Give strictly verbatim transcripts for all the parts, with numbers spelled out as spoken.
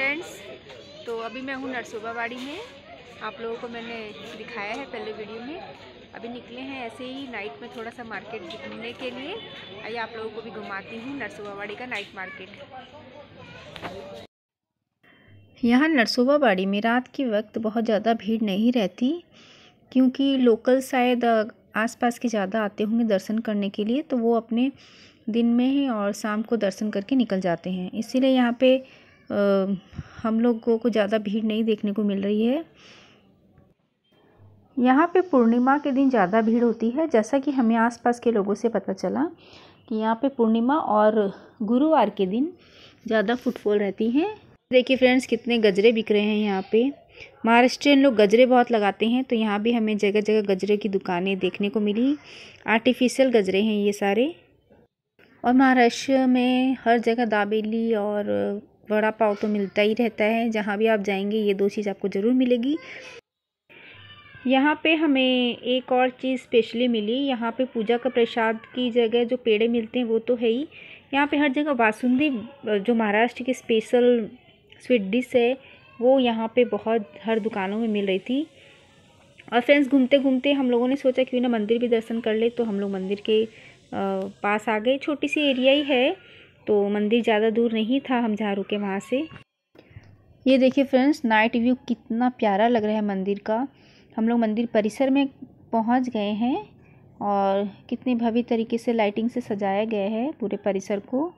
Friends, तो अभी मैं हूँ नरसोबावाड़ी में। आप लोगों को मैंने दिखाया है पहले वीडियो में। अभी निकले हैं ऐसे ही नाइट में थोड़ा सा मार्केट घूमने के लिए। आइए आप लोगों को भी घुमाती हूँ नरसोबावाड़ी का नाइट मार्केट। यहाँ नरसोबावाड़ी में रात के वक्त बहुत ज़्यादा भीड़ नहीं रहती, क्योंकि लोकल शायद आसपास के ज़्यादा आते होंगे दर्शन करने के लिए, तो वो अपने दिन में ही और शाम को दर्शन करके निकल जाते हैं। इसीलिए यहाँ पे आ, हम लोगों को ज़्यादा भीड़ नहीं देखने को मिल रही है। यहाँ पे पूर्णिमा के दिन ज़्यादा भीड़ होती है, जैसा कि हमें आसपास के लोगों से पता चला कि यहाँ पे पूर्णिमा और गुरुवार के दिन ज़्यादा फुटफॉल रहती है। देखिए फ्रेंड्स, कितने गजरे बिक रहे हैं यहाँ पे। महाराष्ट्रियन लोग गजरे बहुत लगाते हैं, तो यहाँ भी हमें जगह जगह गजरे की दुकानें देखने को मिली। आर्टिफिशियल गजरे हैं ये सारे। और महाराष्ट्र में हर जगह दाबेली और वड़ा पाव तो मिलता ही रहता है। जहाँ भी आप जाएंगे ये दो चीज़ आपको ज़रूर मिलेगी। यहाँ पे हमें एक और चीज़ स्पेशली मिली। यहाँ पे पूजा का प्रसाद की जगह जो पेड़े मिलते हैं वो तो है ही, यहाँ पे हर जगह बासुंदी, जो महाराष्ट्र की स्पेशल स्वीट डिश है, वो यहाँ पे बहुत हर दुकानों में मिल रही थी। और फ्रेंड्स, घूमते घूमते हम लोगों ने सोचा क्यों ना मंदिर भी दर्शन कर ले, तो हम लोग मंदिर के पास आ गए। छोटी सी एरिया ही है, तो मंदिर ज़्यादा दूर नहीं था हम जहाँ रुके वहाँ से। ये देखिए फ्रेंड्स, नाइट व्यू कितना प्यारा लग रहा है मंदिर का। हम लोग मंदिर परिसर में पहुँच गए हैं और कितनी भव्य तरीके से लाइटिंग से सजाया गया है पूरे परिसर को।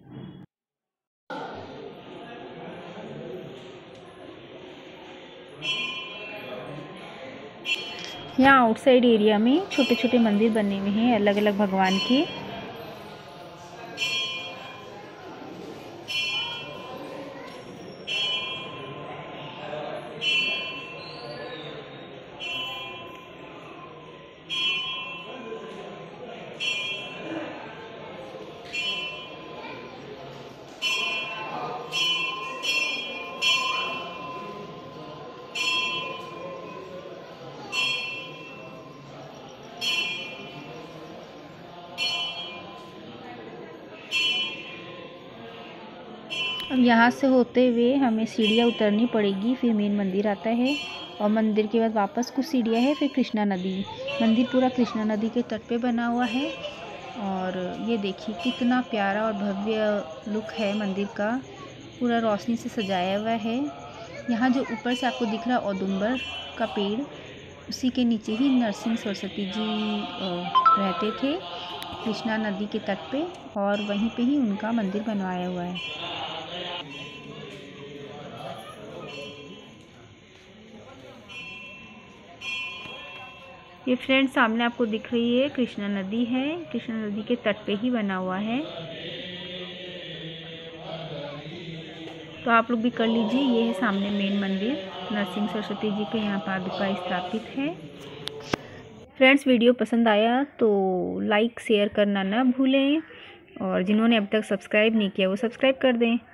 यहाँ आउटसाइड एरिया में छोटे छोटे मंदिर बने हुए हैं अलग अलग भगवान के। अब यहाँ से होते हुए हमें सीढ़ियाँ उतरनी पड़ेगी, फिर मेन मंदिर आता है। और मंदिर के बाद वापस कुछ सीढ़ियाँ है, फिर कृष्णा नदी। मंदिर पूरा कृष्णा नदी के तट पे बना हुआ है। और ये देखिए कितना प्यारा और भव्य लुक है मंदिर का। पूरा रोशनी से सजाया हुआ है। यहाँ जो ऊपर से आपको दिख रहा है औदुंबर का पेड़, उसी के नीचे ही नरसिंह सरस्वती जी रहते थे कृष्णा नदी के तट पे, और वहीं पे ही उनका मंदिर बनवाया हुआ है। ये फ्रेंड सामने आपको दिख रही है कृष्णा नदी है, कृष्णा नदी के तट पे ही बना हुआ है। तो आप लोग भी कर लीजिए। ये है सामने मेन मंदिर, नरसिंह सरस्वती जी के यहाँ पादुका स्थापित है। फ्रेंड्स, वीडियो पसंद आया तो लाइक शेयर करना ना भूलें, और जिन्होंने अब तक सब्सक्राइब नहीं किया वो सब्सक्राइब कर दें।